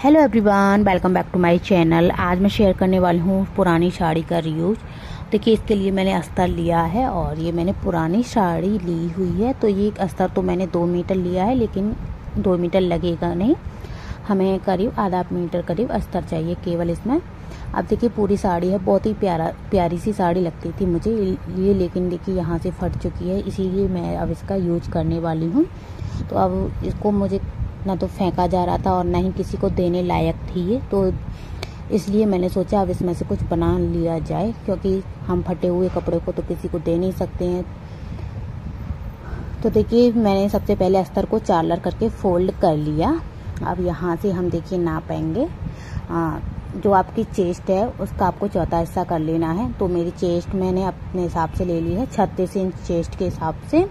Hello everyone, welcome back to my channel. आज मैं share करने वाली हूँ पुरानी साड़ी का रिव्यूज। देखिए, इसके लिए मैंने अस्तर लिया है और ये मैंने पुरानी साड़ी ली हुई है। तो ये अस्तर तो मैंने 2 मीटर लिया है, लेकिन 2 मीटर लगेगा नहीं, हमें करीब आधा मीटर करीब अस्तर चाहिए केवल इसमें। अब देखिए, पूरी साड़ी है, बहुत ही प्यारी सी साड़ी लगती थी मुझे ये, लेकिन देखिए यहाँ से फट चुकी है, इसीलिए मैं अब इसका यूज करने वाली हूँ। तो अब इसको मुझे ना तो फेंका जा रहा था और ना ही किसी को देने लायक थी ये, तो इसलिए मैंने सोचा अब इसमें से कुछ बना लिया जाए, क्योंकि हम फटे हुए कपड़े को तो किसी को दे नहीं सकते हैं। तो देखिए, मैंने सबसे पहले अस्तर को चार्लर करके फोल्ड कर लिया। अब यहाँ से हम देखिए नापेंगे। जो आपकी चेस्ट है उसका आपको चौथा हिस्सा कर लेना है। तो मेरी चेस्ट मैंने अपने हिसाब से ले ली है, 36 इंच चेस्ट के हिसाब से।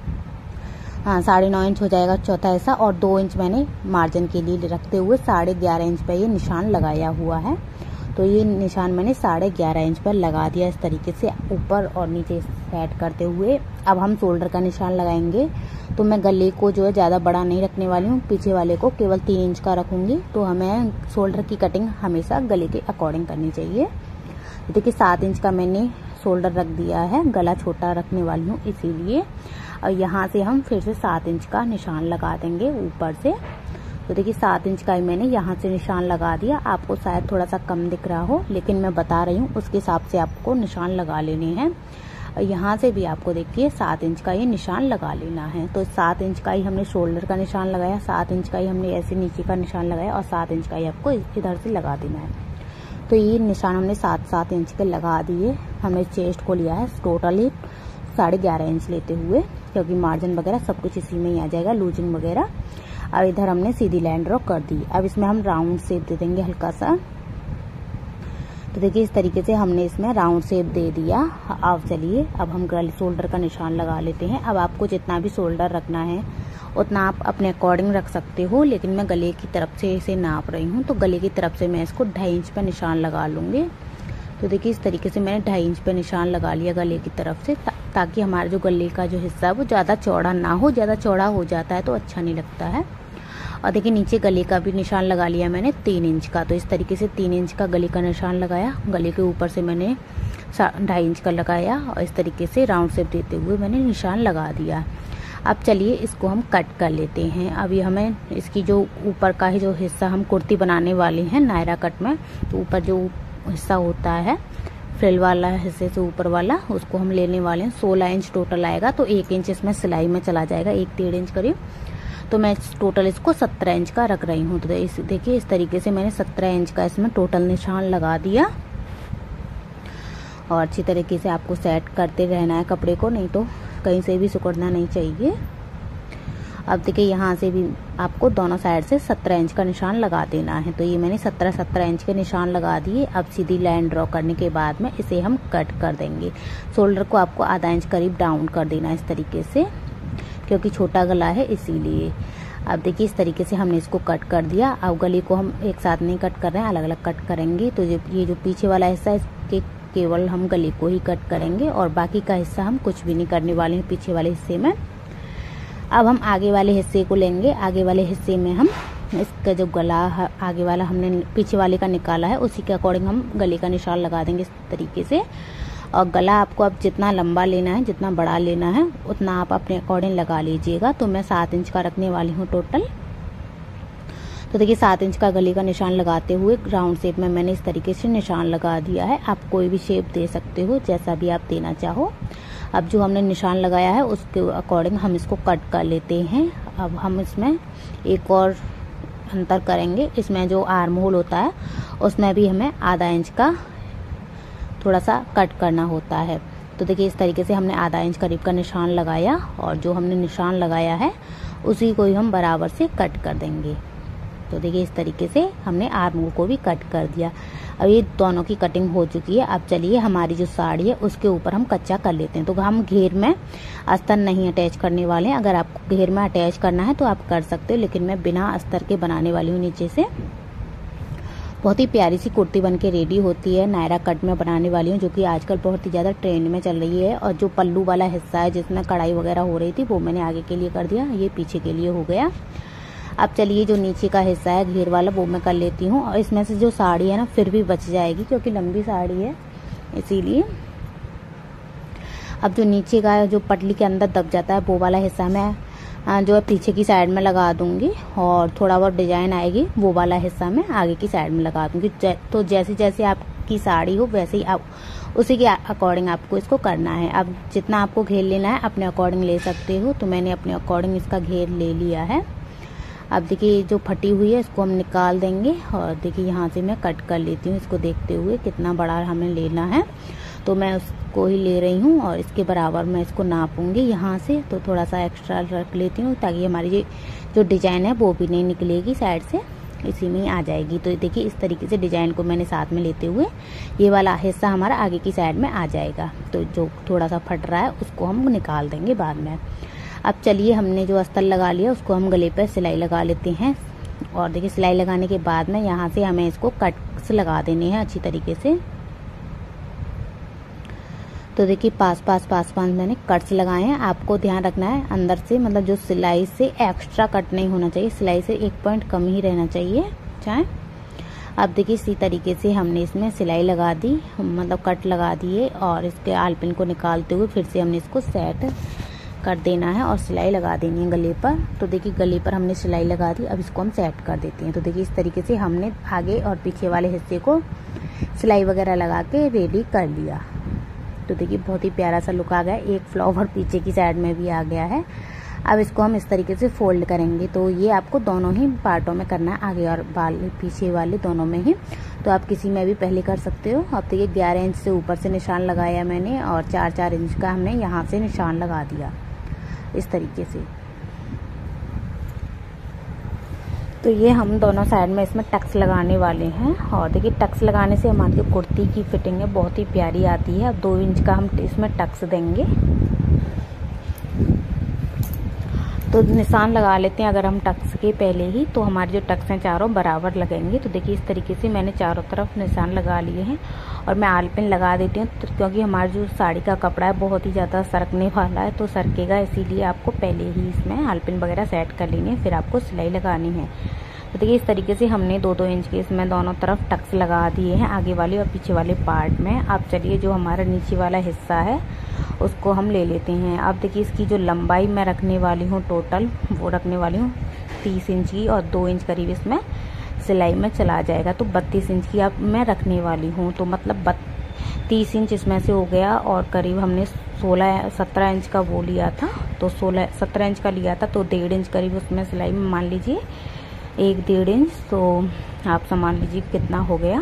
9.5 इंच हो जाएगा चौथा हिस्सा, और 2 इंच मैंने मार्जिन के लिए रखते हुए 11.5 इंच पर ये निशान लगाया हुआ है। तो ये निशान मैंने 11.5 इंच पर लगा दिया, इस तरीके से ऊपर और नीचे सेट करते हुए। अब हम शोल्डर का निशान लगाएंगे। तो मैं गले को जो है ज़्यादा बड़ा नहीं रखने वाली हूँ, पीछे वाले को केवल 3 इंच का रखूँगी। तो हमें शोल्डर की कटिंग हमेशा गले के अकॉर्डिंग करनी चाहिए। देखिए, 7 इंच का मैंने शोल्डर रख दिया है, गला छोटा रखने वाली हूँ इसीलिए। और यहाँ से हम फिर से 7 इंच का निशान लगा देंगे ऊपर से। तो देखिए, 7 इंच का ही मैंने यहाँ से निशान लगा दिया। आपको शायद थोड़ा सा कम दिख रहा हो, लेकिन मैं बता रही हूँ उसके हिसाब से आपको निशान लगा लेने हैं। और यहाँ से भी आपको देखिए 7 इंच का ये निशान लगा लेना है। तो 7 इंच का ही हमने शोल्डर का निशान लगाया, 7 इंच का ही हमने ऐसे नीचे का निशान लगाया, और 7 इंच का ही आपको इधर से लगा देना है। तो ये निशान हमने 7-7 इंच के लगा दिए। हमने चेस्ट को लिया है टोटली 11.5 इंच लेते हुए, क्योंकि मार्जिन वगैरह सब कुछ इसी में ही आ जाएगा, लूजिंग वगैरह। अब इधर हमने सीधी लाइन ड्रॉ कर दी। अब इसमें हम राउंड शेप दे देंगे हल्का सा। तो देखिए, इस तरीके से हमने इसमें राउंड शेप दे दिया। अब चलिए, अब हम गले शोल्डर का निशान लगा लेते हैं। अब आपको जितना भी शोल्डर रखना है उतना आप अपने अकॉर्डिंग रख सकते हो, लेकिन मैं गले की तरफ से इसे नाप रही हूँ। तो गले की तरफ से मैं इसको 2.5 इंच पर निशान लगा लूँगी। तो देखिए, इस तरीके से मैंने 2.5 इंच पर निशान लगा लिया गले की तरफ से, ताकि हमारा जो गले का जो हिस्सा है वो ज़्यादा चौड़ा ना हो। ज़्यादा चौड़ा हो जाता है तो अच्छा नहीं लगता है। और देखिए, नीचे गले का भी निशान लगा लिया मैंने 3 इंच का। तो इस तरीके से 3 इंच का गले का निशान लगाया। गले के ऊपर से मैंने 2.5 इंच का लगाया, और इस तरीके से राउंड शेप देते हुए मैंने निशान लगा दिया। अब चलिए, इसको हम कट कर लेते हैं। अभी हमें इसकी जो ऊपर का ही जो हिस्सा हम कुर्ती बनाने वाले हैं नायरा कट में, तो ऊपर जो हिस्सा होता है फ्रिल वाला हिस्से से ऊपर वाला, उसको हम लेने वाले हैं। 16 इंच टोटल आएगा। तो 1 इंच इसमें सिलाई में चला जाएगा, 1-1.5 इंच करीब। तो मैं टोटल इसको 17 इंच का रख रही हूँ। तो देखिए, इस तरीके से मैंने 17 इंच का इसमें टोटल निशान लगा दिया। और अच्छी तरीके से आपको सेट करते रहना है कपड़े को, नहीं तो कहीं से भी सिकुड़ना नहीं चाहिए। अब देखिए, यहाँ से भी आपको दोनों साइड से 17 इंच का निशान लगा देना है। तो ये मैंने 17 इंच के निशान लगा दिए। अब सीधी लाइन ड्रॉ करने के बाद में इसे हम कट कर देंगे। शोल्डर को आपको आधा इंच करीब डाउन कर देना है इस तरीके से, क्योंकि छोटा गला है इसीलिए। अब देखिए, इस तरीके से हमने इसको कट कर दिया। अब गले को हम एक साथ नहीं कट कर रहे हैं, अलग अलग कट करेंगे। तो ये जो पीछे वाला हिस्सा है, इसके केवल हम गले को ही कट करेंगे, और बाकी का हिस्सा हम कुछ भी नहीं करने वाले हैं पीछे वाले हिस्से में। अब हम आगे वाले हिस्से को लेंगे। आगे वाले हिस्से में हम इसका जो गला आगे वाला हमने पीछे वाले का निकाला है, उसी के अकॉर्डिंग हम गले का निशान लगा देंगे इस तरीके से। और गला आपको अब जितना लंबा लेना है, जितना बड़ा लेना है, उतना आप अपने अकॉर्डिंग लगा लीजिएगा। तो मैं 7 इंच का रखने वाली हूँ टोटल। तो देखिए, 7 इंच का गले का निशान लगाते हुए राउंड शेप में मैंने इस तरीके से निशान लगा दिया है। आप कोई भी शेप दे सकते हो, जैसा भी आप देना चाहो। अब जो हमने निशान लगाया है उसके अकॉर्डिंग हम इसको कट कर लेते हैं। अब हम इसमें एक और अंतर करेंगे। इसमें जो आर्म होल होता है उसमें भी हमें आधा इंच का थोड़ा सा कट करना होता है। तो देखिए, इस तरीके से हमने आधा इंच करीब का निशान लगाया, और जो हमने निशान लगाया है उसी को ही हम बराबर से कट कर देंगे। तो देखिए, इस तरीके से हमने आर्म होल को भी कट कर दिया। अब ये दोनों की कटिंग हो चुकी है। अब चलिए, हमारी जो साड़ी है उसके ऊपर हम कच्चा कर लेते हैं। तो हम घेर में अस्तर नहीं अटैच करने वाले हैं। अगर आपको घेर में अटैच करना है तो आप कर सकते हो, लेकिन मैं बिना अस्तर के बनाने वाली हूँ नीचे से। बहुत ही प्यारी सी कुर्ती बन के रेडी होती है, नायरा कट में बनाने वाली हूँ, जो कि आजकल बहुत ही ज़्यादा ट्रेंड में चल रही है। और जो पल्लू वाला हिस्सा है जिसमें कढ़ाई वगैरह हो रही थी, वो मैंने आगे के लिए कर दिया, ये पीछे के लिए हो गया। अब चलिए जो नीचे का हिस्सा है घेर वाला वो मैं कर लेती हूँ, और इसमें से जो साड़ी है ना फिर भी बच जाएगी क्योंकि लंबी साड़ी है इसीलिए। अब जो नीचे का जो पटली के अंदर दब जाता है वो वाला हिस्सा मैं जो है पीछे की साइड में लगा दूंगी, और थोड़ा बहुत डिजाइन आएगी वो वाला हिस्सा मैं आगे की साइड में लगा दूंगी। तो जैसे जैसे आपकी साड़ी हो वैसे ही आप उसी के अकॉर्डिंग आपको इसको करना है। अब जितना आपको घेर लेना है अपने अकॉर्डिंग ले सकते हो, तो मैंने अपने अकॉर्डिंग इसका घेर ले लिया है। अब देखिए जो फटी हुई है इसको हम निकाल देंगे, और देखिए यहाँ से मैं कट कर लेती हूँ इसको देखते हुए कितना बड़ा हमें लेना है, तो मैं उसको ही ले रही हूँ और इसके बराबर मैं इसको नापूंगी यहाँ से। तो थोड़ा सा एक्स्ट्रा रख लेती हूँ ताकि हमारी जो डिजाइन है वो भी नहीं निकलेगी साइड से, इसी में ही आ जाएगी। तो देखिए इस तरीके से डिजाइन को मैंने साथ में लेते हुए ये वाला हिस्सा हमारा आगे की साइड में आ जाएगा। तो जो थोड़ा सा फट रहा है उसको हम निकाल देंगे बाद में। अब चलिए हमने जो अस्तर लगा लिया उसको हम गले पर सिलाई लगा लेते हैं, और देखिए सिलाई लगाने के बाद में यहाँ से हमें इसको कट्स लगा देने हैं अच्छी तरीके से। तो देखिए पास पास मैंने कट्स लगाए हैं। आपको ध्यान रखना है अंदर से, मतलब जो सिलाई से एक्स्ट्रा कट नहीं होना चाहिए, सिलाई से 1 पॉइंट कम ही रहना चाहिए चाहे। अब देखिए इसी तरीके से हमने इसमें सिलाई लगा दी, मतलब कट लगा दिए, और इसके आलपिन को निकालते हुए फिर से हमने इसको सेट कर देना है और सिलाई लगा देनी है गले पर। तो देखिए गले पर हमने सिलाई लगा दी, अब इसको हम सेट कर देते हैं। तो देखिए इस तरीके से हमने आगे और पीछे वाले हिस्से को सिलाई वगैरह लगा के रेडी कर लिया। तो देखिए बहुत ही प्यारा सा लुक आ गया, एक फ्लावर पीछे की साइड में भी आ गया है। अब इसको हम इस तरीके से फोल्ड करेंगे। तो ये आपको दोनों ही पार्टों में करना है, आगे और पीछे वाले दोनों में ही। तो आप किसी में भी पहले कर सकते हो। अब देखिए 11 इंच से ऊपर से निशान लगाया मैंने, और 4-4 इंच का हमने यहाँ से निशान लगा दिया इस तरीके से। तो ये हम दोनों साइड में इसमें टक्स लगाने वाले हैं, और देखिए टक्स लगाने से हमारी जो कुर्ती की फिटिंग है बहुत ही प्यारी आती है। अब 2 इंच का हम इसमें टक्स देंगे। तो निशान लगा लेते हैं अगर हम टक्स के पहले ही, तो हमारे जो टक्स हैं चारों बराबर लगेंगे। तो देखिए इस तरीके से मैंने चारों तरफ निशान लगा लिए हैं, और मैं आलपिन लगा देती हूँ क्योंकि हमारी जो साड़ी का कपड़ा है बहुत ही ज़्यादा सरकने वाला है, तो सरकेगा, इसीलिए आपको पहले ही इसमें आलपिन वगैरह सेट कर लेनी है, फिर आपको सिलाई लगानी है। तो देखिए इस तरीके से हमने 2-2 इंच के इसमें दोनों तरफ टक्स लगा दिए हैं, आगे वाले और पीछे वाले पार्ट में। अब चलिए जो हमारा नीचे वाला हिस्सा है उसको हम ले लेते हैं। अब देखिए इसकी जो लंबाई मैं रखने वाली हूँ टोटल, वो रखने वाली हूँ 30 इंच की, और 2 इंच करीब इसमें सिलाई में चला जाएगा। तो 32 इंच की अब मैं रखने वाली हूँ। तो मतलब 30 इंच इसमें से हो गया, और करीब हमने 17 इंच का वो लिया था, तो 17 इंच का लिया था, तो 1.5 इंच करीब उसमें सिलाई में मान लीजिए 1-1.5 इंच। तो आप सामान लीजिए कितना हो गया,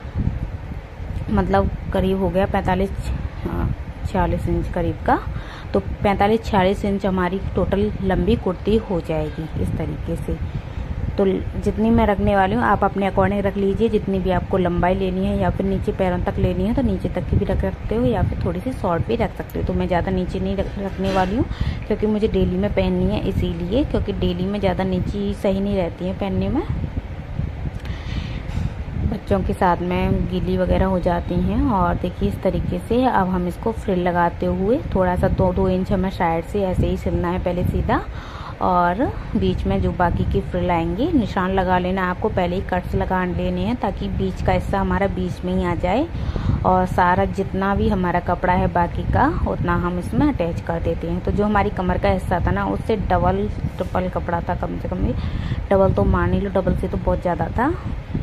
मतलब करीब हो गया 45-46 इंच करीब का। तो 45-46 इंच हमारी टोटल लंबी कुर्ती हो जाएगी इस तरीके से। तो जितनी मैं रखने वाली हूँ आप अपने अकॉर्डिंग रख लीजिए, जितनी भी आपको लंबाई लेनी है, या फिर नीचे पैरों तक लेनी है तो नीचे तक की भी रख सकते हो, या फिर थोड़ी सी शॉर्ट भी रख सकते हो। तो मैं ज़्यादा नीचे नहीं रखने वाली हूँ क्योंकि मुझे डेली में पहननी है, इसीलिए, क्योंकि डेली में ज़्यादा नीचे सही नहीं रहती है पहनने में, बच्चों के साथ में गीली वगैरह हो जाती हैं। और देखिए इस तरीके से अब हम इसको फ्रिल लगाते हुए थोड़ा सा 2-2 इंच हमें साइड से ऐसे ही सिलना है पहले सीधा, और बीच में जो बाकी की फ्रिल आएंगे निशान लगा लेना। आपको पहले ही कट्स लगा लेने हैं ताकि बीच का हिस्सा हमारा बीच में ही आ जाए, और सारा जितना भी हमारा कपड़ा है बाकी का उतना हम इसमें अटैच कर देते हैं। तो जो हमारी कमर का हिस्सा था ना उससे डबल ट्रिपल कपड़ा था, कम से कम डबल तो मान ही लो, डबल से तो बहुत ज़्यादा था।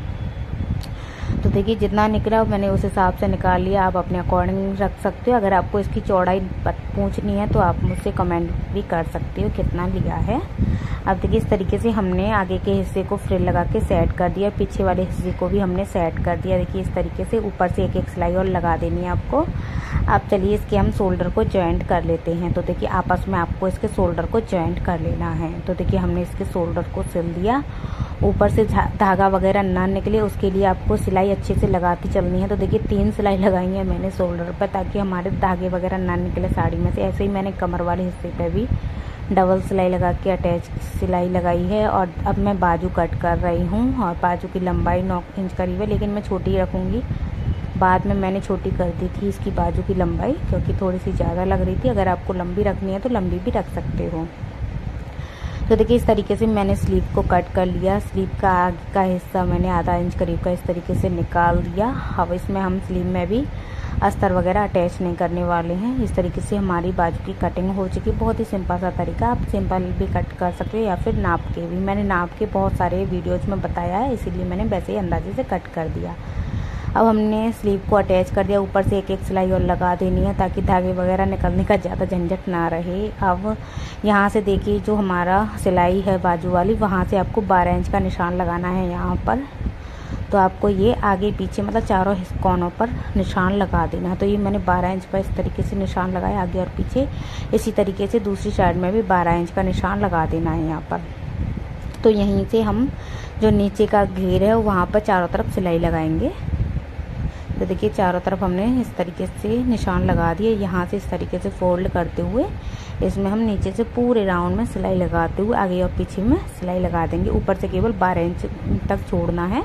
तो देखिए जितना निकला मैंने उस हिसाब से निकाल लिया, आप अपने अकॉर्डिंग रख सकते हो। अगर आपको इसकी चौड़ाई पूछनी है तो आप मुझसे कमेंट भी कर सकते हो कितना लिया है। अब देखिए इस तरीके से हमने आगे के हिस्से को फ्रिल लगा के सेट कर दिया, पीछे वाले हिस्से को भी हमने सेट कर दिया। देखिए इस तरीके से ऊपर से एक सिलाई और लगा देनी है आपको। अब चलिए इसके हम शोल्डर को जॉइंट कर लेते हैं। तो देखिए आपस में आपको इसके शोल्डर को जॉइंट कर लेना है। तो देखिए हमने इसके शोल्डर को सिल दिया, ऊपर से धागा वगैरह ना निकले उसके लिए आपको सिलाई अच्छे से लगाती चलनी है। तो देखिए 3 सिलाई लगाई है मैंने शोल्डर पर ताकि हमारे धागे वगैरह ना निकले साड़ी में से। ऐसे ही मैंने कमर वाले हिस्से पे भी डबल सिलाई लगा के अटैच सिलाई लगाई है। और अब मैं बाजू कट कर रही हूँ, और बाजू की लंबाई 9 इंच करीब है, लेकिन मैं छोटी ही रखूँगी। बाद में मैंने छोटी कर दी थी इसकी बाजू की लंबाई क्योंकि थोड़ी सी ज़्यादा लग रही थी। अगर आपको लंबी रखनी है तो लंबी भी रख सकते हो। तो देखिए इस तरीके से मैंने स्लीव को कट कर लिया। स्लीव का आगे का हिस्सा मैंने आधा इंच करीब का इस तरीके से निकाल दिया। अब इसमें हम स्लीव में भी अस्तर वगैरह अटैच नहीं करने वाले हैं। इस तरीके से हमारी बाजू की कटिंग हो चुकी। बहुत ही सिंपल सा तरीका, आप सिंपल भी कट कर सकते हो या फिर नाप के भी। मैंने नाप के बहुत सारे वीडियोज में बताया है, इसीलिए मैंने वैसे ही अंदाजे से कट कर दिया। अब हमने स्लीव को अटैच कर दिया। ऊपर से एक एक सिलाई और लगा देनी है ताकि धागे वगैरह निकलने का ज़्यादा झंझट ना रहे। अब यहाँ से देखिए जो हमारा सिलाई है बाजू वाली, वहाँ से आपको 12 इंच का निशान लगाना है यहाँ पर। तो आपको ये आगे पीछे मतलब चारों कोनों पर निशान लगा देना है। तो ये मैंने 12 इंच पर इस तरीके से निशान लगाया आगे और पीछे। इसी तरीके से दूसरी साइड में भी 12 इंच का निशान लगा देना है यहाँ पर। तो यहीं से हम जो नीचे का घेर है वहाँ पर चारों तरफ सिलाई लगाएंगे। तो देखिए चारों तरफ हमने इस तरीके से निशान लगा दिए। यहाँ से इस तरीके से फोल्ड करते हुए इसमें हम नीचे से पूरे राउंड में सिलाई लगाते हुए आगे और पीछे में सिलाई लगा देंगे। ऊपर से केवल 12 इंच तक छोड़ना है।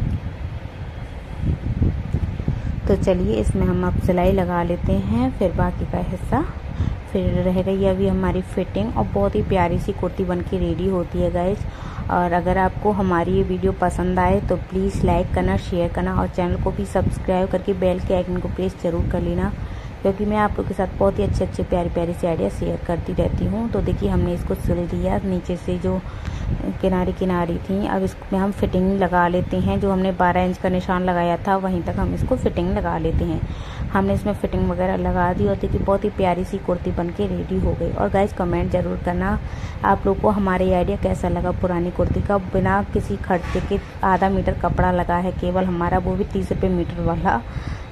तो चलिए इसमें हम अब सिलाई लगा लेते हैं, फिर बाकी का हिस्सा फिर रह गई अभी हमारी फिटिंग। और बहुत ही प्यारी सी कुर्ती बन के रेडी होती है गाइज। और अगर आपको हमारी ये वीडियो पसंद आए तो प्लीज़ लाइक करना, शेयर करना और चैनल को भी सब्सक्राइब करके बेल के आइकन को प्रेस जरूर कर लेना, क्योंकि मैं आप लोग के साथ बहुत ही अच्छे प्यारी प्यारी से आइडिया शेयर करती रहती हूँ। तो देखिए हमने इसको सिल दिया, नीचे से जो किनारी थी। अब इसमें हम फिटिंग लगा लेते हैं। जो हमने 12 इंच का निशान लगाया था वहीं तक हम इसको फिटिंग लगा लेते हैं। हमने इसमें फिटिंग वगैरह लगा दी और देखिए बहुत ही प्यारी सी कुर्ती बन के रेडी हो गई। और गाइज कमेंट जरूर करना आप लोग को हमारा ये आइडिया कैसा लगा। पुरानी कुर्ती का बिना किसी खर्चे के आधा मीटर कपड़ा लगा है केवल हमारा, वो भी 30 रुपये मीटर वाला।